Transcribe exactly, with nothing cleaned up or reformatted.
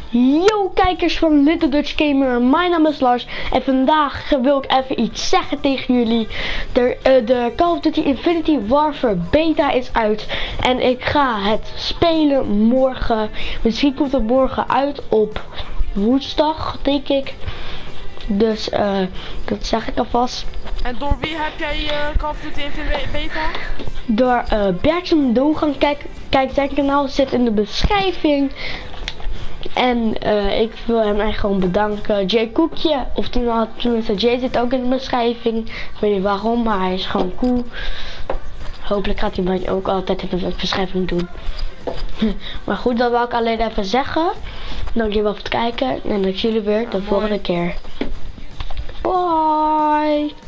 Yo kijkers van Little Dutch Gamer, mijn naam is Lars en vandaag wil ik even iets zeggen tegen jullie. De, uh, de Call of Duty Infinity Warfare beta is uit en ik ga het spelen morgen. Misschien komt het morgen uit op woensdag, denk ik. Dus uh, dat zeg ik alvast. En door wie heb jij uh, Call of Duty Infinity beta? Door uh, Bertram Dogan, kijk, kijk zijn kanaal zit in de beschrijving. En uh, ik wil hem echt gewoon bedanken. Jay Koekje, of tenminste Jay zit ook in de beschrijving. Ik weet niet waarom, maar hij is gewoon cool. Hopelijk gaat hij mij ook altijd in de beschrijving doen. Maar goed, dat wil ik alleen even zeggen. Dankjewel voor het kijken en dan zie jullie weer de volgende keer. Bye!